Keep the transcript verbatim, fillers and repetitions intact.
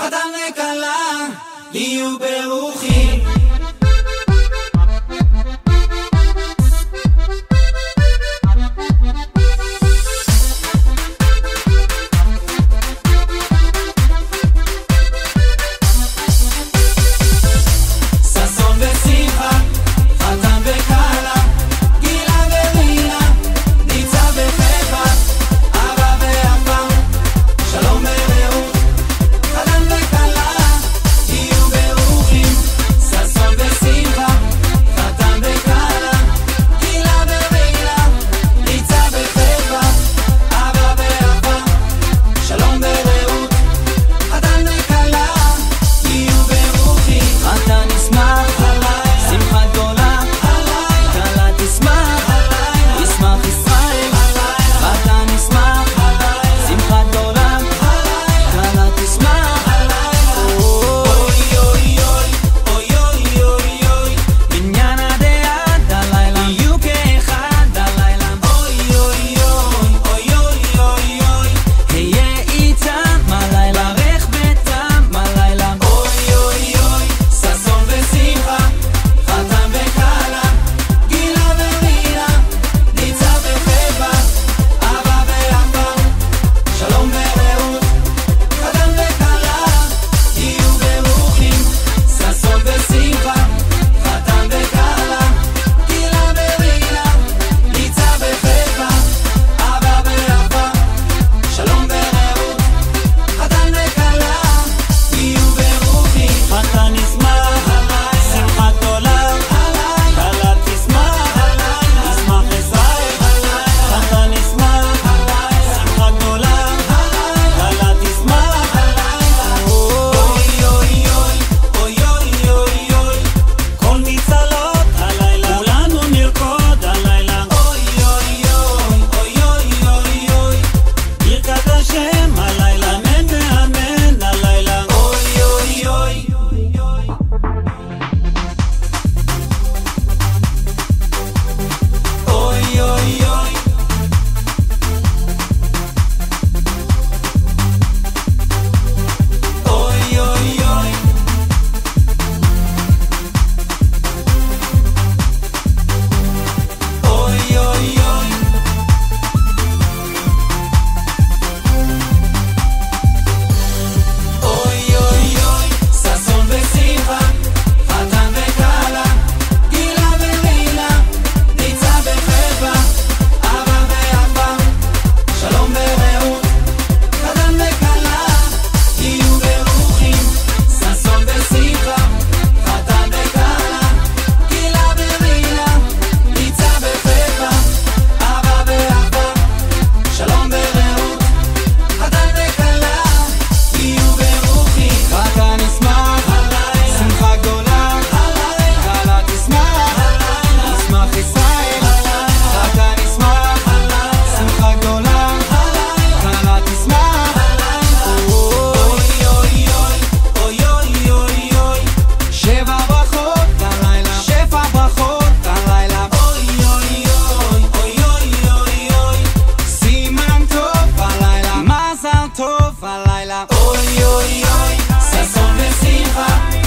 חתן וכלה יהיו ברוחי. ששון ושמחה, חתן וכלה, גילה ורינה, ניצב וחיפה, אבא ואבא, שלום ורעות, חתן וכלה יהיו ברוכים. ששון ושמחה, חתן וכלה, גילה ורינה, ניצב וחיפה, אבא ואבא, שלום ורעות, חתן וכלה יהיו ברוכים. חתן ישמח, שמחה גדולה, כלה תשמח, ישמח ישראל. חתן ישמח, שמחה גדולה, כלה תשמח. אוי אוי אוי, אוי אוי אוי אוי, בניין הדעת הלילה יהיו כאחד הלילה. אוי אוי אוי, אוי אוי אוי אוי, היה איתם הלילה, ברך ביתם הלילה. אוי אוי אוי, ששון ושמחה, חתן וכלה, גילה ורינה, ניצב וחיפה, אבא ואבא, שלום ורעות, חתן וכלה יהיו ברוכים. ששון ושמחה, חתן וכלה, גילה ורינה, ניצב וחיפה, אבא ואבא, שלום ורעות, חתן וכלה יהיו ברוכים. חתן ישמח, שמחה גדולה, כלה תשמח, ישמח ישראל. חתן ישמח, שמחה גדולה, כלה תשמח. אוי אוי אוי, אוי אוי אוי אוי, כל מצלות הלילה, כולנו נרקוד הלילה. אוי אוי אוי, אוי אוי אוי אוי, ברכת השם הלילה, אמן ואמן הלילה. אוי אוי אוי, אוי אוי אוי, אוי אוי אוי, אוי אוי אוי, אוי אוי אוי. ששון ושמחה, חתן וכלה, גילה ורינה, ניצב וחיפה, אבא ואבא, שלום ורעות, חתן וכלה יהיו ברוכים. ששון ושמחה, חתן וכלה, גילה ורינה, ניצב וחיפה, אבא ואבא, שלום ורעות, חתן וכלה יהיו ברוכים. חתן ישמח, שמחה גדולה, כלה תשמח, ישמח ישראל. חתן ישמח, שמחה גדולה, כלה תשמח. אוי אוי אוי, אוי אוי אוי אוי, שבע ברכות הלילה, שפע ברכות הלילה. אוי אוי אוי, אוי אוי אוי אוי, סימן טוב הלילה, מזל טוב הלילה. אוי אוי אוי, ששון ושמחה,